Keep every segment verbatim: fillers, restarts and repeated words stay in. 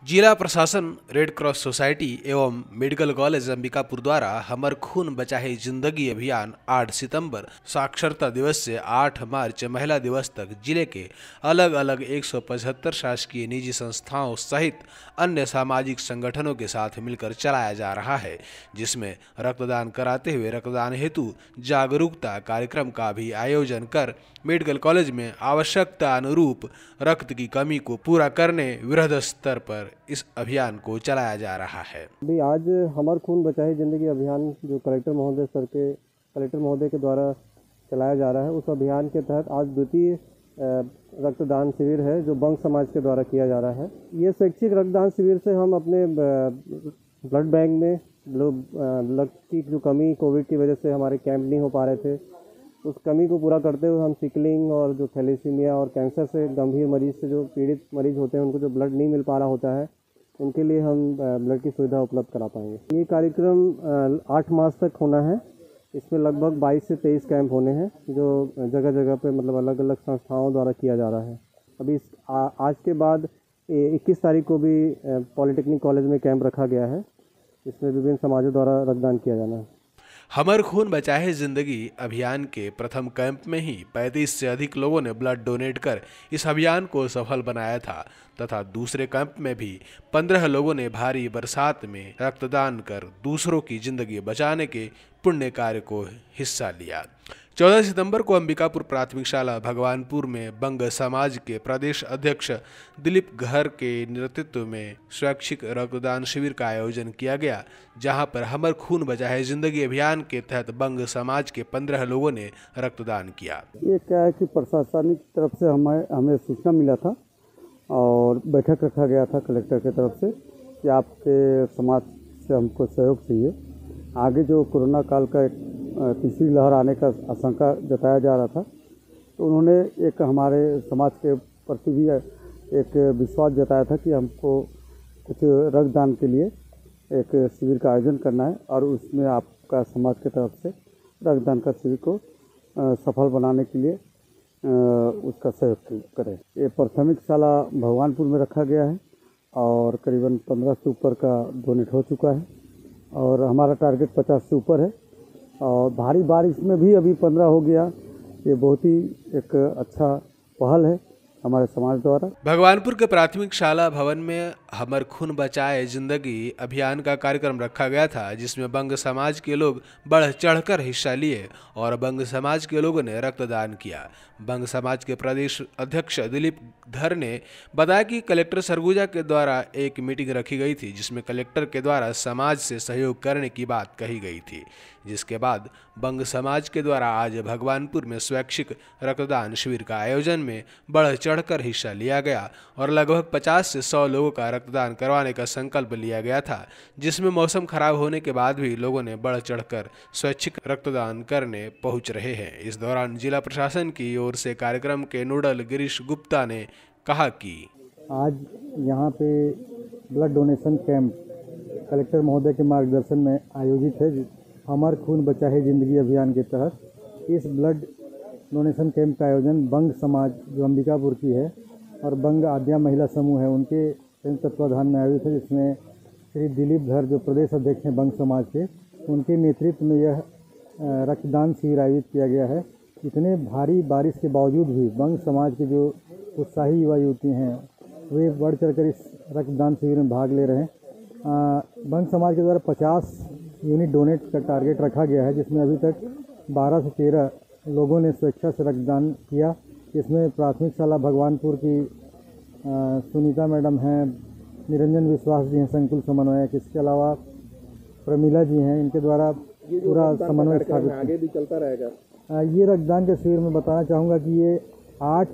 जिला प्रशासन, red cross society एवं मेडिकल कॉलेज अंबिकापुर द्वारा हमर खून बचाए जिंदगी अभियान आठ सितंबर साक्षरता दिवस से आठ मार्च महिला दिवस तक जिले के अलग अलग एक सौ पचहत्तर शासकीय निजी संस्थाओं सहित अन्य सामाजिक संगठनों के साथ मिलकर चलाया जा रहा है, जिसमें रक्तदान कराते हुए रक्तदान हेतु जागरूकता कार्यक्रम का भी आयोजन कर मेडिकल कॉलेज में आवश्यकता अनुरूप रक्त की कमी को पूरा करने वृहद स्तर पर इस अभियान को चलाया जा रहा है। अभी आज हमर खून बचाए जिंदगी अभियान जो कलेक्टर महोदय सर के कलेक्टर महोदय के द्वारा चलाया जा रहा है, उस अभियान के तहत आज द्वितीय रक्तदान शिविर है जो बंग समाज के द्वारा किया जा रहा है। ये शैक्षिक रक्तदान शिविर से हम अपने ब्लड बैंक में ब्लड की जो कमी कोविड की वजह से हमारे कैंप नहीं हो पा रहे थे, उस कमी को पूरा करते हुए हम सिकलिंग और जो थैलेसीमिया और कैंसर से गंभीर मरीज से जो पीड़ित मरीज होते हैं, उनको जो ब्लड नहीं मिल पा रहा होता है, उनके लिए हम ब्लड की सुविधा उपलब्ध करा पाएंगे। ये कार्यक्रम आठ मार्च तक होना है। इसमें लगभग बाईस से तेईस कैंप होने हैं जो जगह जगह पे मतलब अलग अलग संस्थाओं द्वारा किया जा रहा है। अभी इस आ, आज के बाद इक्कीस तारीख को भी पॉलिटेक्निक कॉलेज में कैंप रखा गया है, इसमें विभिन्न समाजों द्वारा रक्तदान किया जाना है। हमर खून बचाए जिंदगी अभियान के प्रथम कैंप में ही पैंतीस से अधिक लोगों ने ब्लड डोनेट कर इस अभियान को सफल बनाया था तथा दूसरे कैंप में भी पंद्रह लोगों ने भारी बरसात में रक्तदान कर दूसरों की जिंदगी बचाने के पुण्य कार्य को हिस्सा लिया। चौदह सितंबर को अंबिकापुर प्राथमिक शाला भगवानपुर में बंग समाज के प्रदेश अध्यक्ष दिलीप घर के नेतृत्व में स्वैच्छिक रक्तदान शिविर का आयोजन किया गया, जहां पर हमर खून बचाए जिंदगी अभियान के तहत बंग समाज के पंद्रह लोगों ने रक्तदान किया। ये क्या है कि प्रशासनिक तरफ से हमें हमें सूचना मिला था और बैठक रखा गया था कलेक्टर की तरफ से कि आपके समाज से हमको सहयोग चाहिए। आगे जो कोरोना काल का एक तीसरी लहर आने का आशंका जताया जा रहा था, तो उन्होंने एक हमारे समाज के प्रति भी एक विश्वास जताया था कि हमको कुछ रक्तदान के लिए एक शिविर का आयोजन करना है और उसमें आपका समाज की तरफ से रक्तदान का शिविर को सफल बनाने के लिए उसका सहयोग करें। ये प्राथमिक शाला भगवानपुर में रखा गया है और करीबन पंद्रह से ऊपर का डोनेट हो चुका है और हमारा टारगेट पचास से ऊपर है और भारी बारिश में भी अभी पंद्रह हो गया। ये बहुत ही एक अच्छा पहल है हमारे समाज द्वारा। भगवानपुर के प्राथमिक शाला भवन में हमर खून बचाए जिंदगी अभियान का कार्यक्रम रखा गया था, जिसमें बंग समाज के लोग बढ़ चढ़कर हिस्सा लिए और बंग समाज के लोगों ने रक्तदान किया। बंग समाज के प्रदेश अध्यक्ष दिलीप धर ने बताया कि कलेक्टर सरगुजा के द्वारा एक मीटिंग रखी गई थी, जिसमें कलेक्टर के द्वारा समाज से सहयोग करने की बात कही गई थी, जिसके बाद बंग समाज के द्वारा आज भगवानपुर में स्वैच्छिक रक्तदान शिविर का आयोजन में बढ़ चढ़कर हिस्सा लिया गया और लगभग पचास से सौ लोगों का रक्तदान करवाने का संकल्प लिया गया था, जिसमें मौसम खराब होने के बाद भी लोगों ने बढ़ चढ़कर स्वैच्छिक रक्तदान करने पहुंच रहे हैं। इस दौरान जिला प्रशासन की ओर से कार्यक्रम के नोडल गिरीश गुप्ता ने कहा कि आज यहाँ पे ब्लड डोनेशन कैंप कलेक्टर महोदय के मार्गदर्शन में आयोजित है। हमर खून बचाए जिंदगी अभियान के तहत इस ब्लड डोनेशन कैंप का आयोजन बंग समाज जो अंबिकापुर की है और बंग आद्या महिला समूह है, उनके संयुक्त तत्वाधान में आयोजित है, जिसमें श्री दिलीप धर जो प्रदेश अध्यक्ष हैं बंग समाज के, उनके नेतृत्व में यह रक्तदान शिविर आयोजित किया गया है। इतने भारी बारिश के बावजूद भी बंग समाज के जो उत्साही युवा युवती हैं वे बढ़ चढ़कर इस रक्तदान शिविर में भाग ले रहे हैं। बंग समाज के द्वारा पचास यूनिट डोनेट का टारगेट रखा गया है, जिसमें अभी तक बारह से तेरह लोगों ने स्वेच्छा से रक्तदान किया। इसमें प्राथमिक शाला भगवानपुर की आ, सुनीता मैडम हैं, निरंजन विश्वास जी हैं संकुल समन्वयक, इसके अलावा प्रमिला जी हैं, इनके द्वारा पूरा समन्वय स्थापित आगे भी चलता रहेगा। ये रक्तदान के शिविर में बताना चाहूँगा कि ये आठ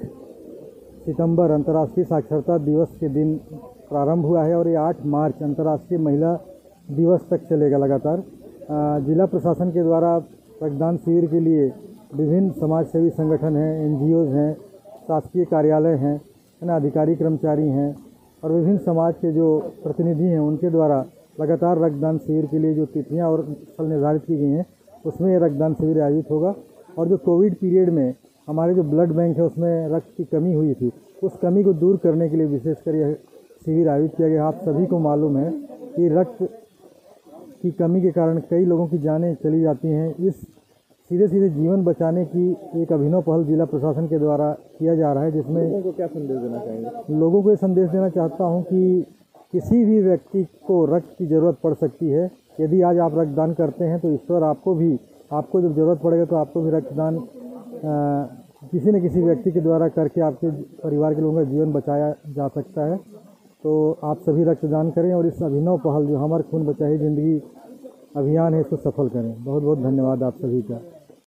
सितंबर अंतर्राष्ट्रीय साक्षरता दिवस के दिन प्रारंभ हुआ है और ये आठ मार्च अंतर्राष्ट्रीय महिला दिवस तक चलेगा लगातार। जिला प्रशासन के द्वारा रक्तदान शिविर के लिए विभिन्न समाजसेवी संगठन हैं, एनजीओज हैं, शासकीय कार्यालय हैं, है ना, अधिकारी कर्मचारी हैं और विभिन्न समाज के जो प्रतिनिधि हैं, उनके द्वारा लगातार रक्तदान शिविर के लिए जो तिथियां और स्थल निर्धारित की गई हैं, उसमें ये रक्तदान शिविर आयोजित होगा। और जो कोविड पीरियड में हमारे जो ब्लड बैंक है उसमें रक्त की कमी हुई थी, उस कमी को दूर करने के लिए विशेषकर यह शिविर आयोजित किया गया। आप सभी को मालूम है कि रक्त की कमी के कारण कई लोगों की जानें चली जाती हैं। इस सीधे सीधे जीवन बचाने की एक अभिनव पहल जिला प्रशासन के द्वारा किया जा रहा है, जिसमें लोगों को क्या संदेश देना चाहेंगे? लोगों को ये संदेश देना चाहता हूँ कि किसी भी व्यक्ति को रक्त की ज़रूरत पड़ सकती है। यदि आज आप रक्तदान करते हैं तो ईश्वर आपको भी, आपको जब ज़रूरत पड़ेगा तो आपको भी रक्तदान किसी न किसी व्यक्ति के द्वारा करके आपके परिवार के लोगों का जीवन बचाया जा सकता है। तो आप सभी रक्तदान करें और इस अभिनव पहल जो हमारा खून बचाए ज़िंदगी अभियान है इसको सफल करें। बहुत बहुत धन्यवाद आप सभी का।